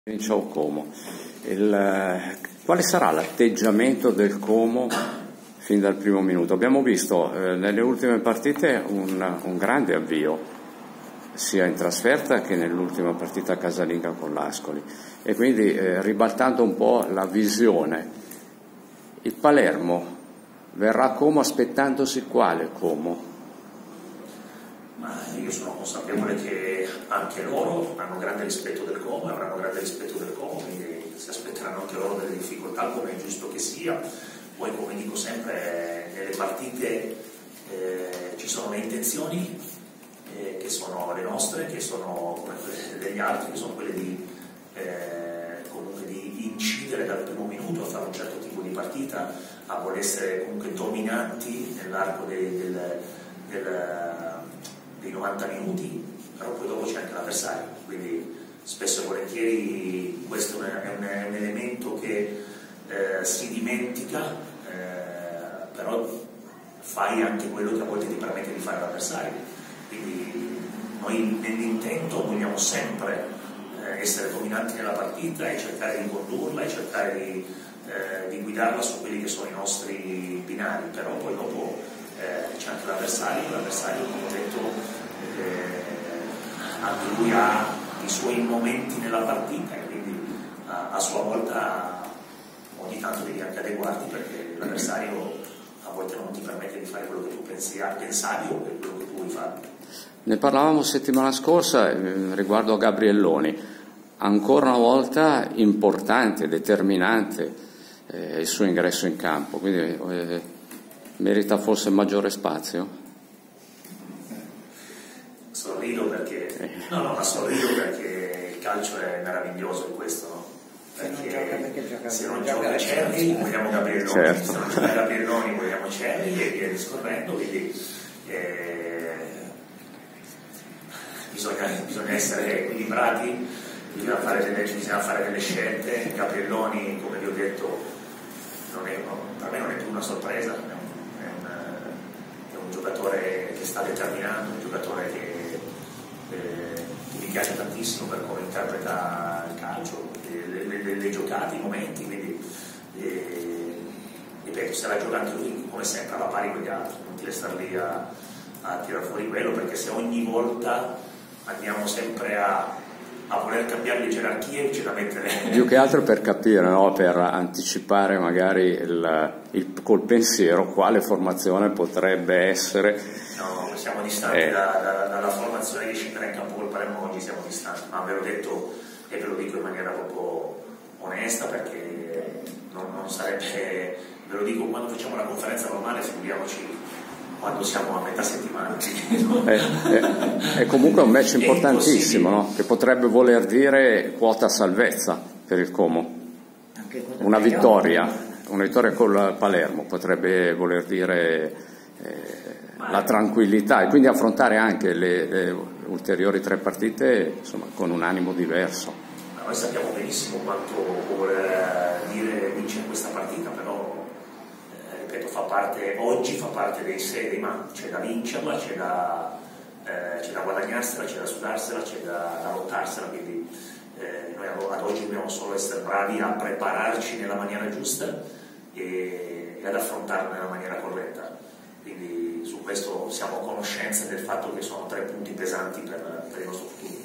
Ciao Como. Quale sarà l'atteggiamento del Como fin dal primo minuto? Abbiamo visto nelle ultime partite un grande avvio, sia in trasferta che nell'ultima partita casalinga con l'Ascoli, e quindi ribaltando un po' la visione, il Palermo verrà a Como aspettandosi quale Como? Ma io sono consapevole che anche loro hanno grande rispetto del Como, avranno grande rispetto del Como, quindi si aspetteranno anche loro delle difficoltà, come è giusto che sia. Poi, come dico sempre, nelle partite ci sono le intenzioni che sono le nostre, che sono come quelle degli altri, che sono quelle di comunque di incidere dal primo minuto a fare un certo tipo di partita, a voler essere comunque dominanti nell'arco dei 90 minuti, però poi dopo c'è anche l'avversario, quindi spesso e volentieri questo è un elemento che si dimentica, però fai anche quello che a volte ti permette di fare l'avversario, quindi noi nell'intento vogliamo sempre essere dominanti nella partita e cercare di condurla e cercare di guidarla su quelli che sono i nostri binari, però poi dopo c'è anche l'avversario, come ho detto, anche lui ha i suoi momenti nella partita e quindi a sua volta ogni tanto devi anche adeguarti, perché l'avversario a volte non ti permette di fare quello che tu pensavi o quello che tu vuoi fare. Ne parlavamo settimana scorsa riguardo a Gabrielloni, ancora una volta importante, determinante il suo ingresso in campo, quindi merita forse maggiore spazio? Sorrido perché sorrido perché il calcio è meraviglioso in questo, no? Perché se non gioca Cerri vogliamo Gabrielloni, certo. Se non gioca Gabrielloni vogliamo Cerri e via discorrendo, quindi bisogna essere equilibrati, bisogna fare delle scelte. Gabrielloni, come vi ho detto, per me non è più una sorpresa, è un giocatore che sta determinando, un giocatore che mi piace tantissimo per come interpreta il calcio, le giocate, i momenti, quindi ripeto, se la gioca anche lui come sempre alla pari con gli altri, non ti star lì a tirare fuori quello, perché se ogni volta andiamo sempre a voler cambiare le gerarchie c'è da mettere più che altro per capire, no? Per anticipare magari col pensiero quale formazione potrebbe essere. No, siamo distanti dalla formazione che scenderà in campo col Palermo oggi, siamo distanti, ma ve l'ho detto e ve lo dico in maniera proprio onesta, perché non sarebbe, ve lo dico quando facciamo la conferenza normale, figuriamoci quando siamo a metà settimana. È comunque un match importantissimo, no? Che potrebbe voler dire quota salvezza per il Como. Una vittoria col Palermo potrebbe voler dire la tranquillità, e quindi affrontare anche le ulteriori 3 partite, insomma, con un animo diverso. Ma noi sappiamo benissimo quanto vuole dire vincere questa partita, però ripeto, oggi fa parte dei 6, ma c'è da vincerla, c'è da guadagnarsela, c'è da sudarsela, c'è da lottarsela, quindi noi ad oggi dobbiamo solo essere bravi a prepararci nella maniera giusta e ad affrontarla nella maniera corretta, quindi su questo siamo a conoscenza del fatto che sono 3 punti pesanti per il nostro futuro.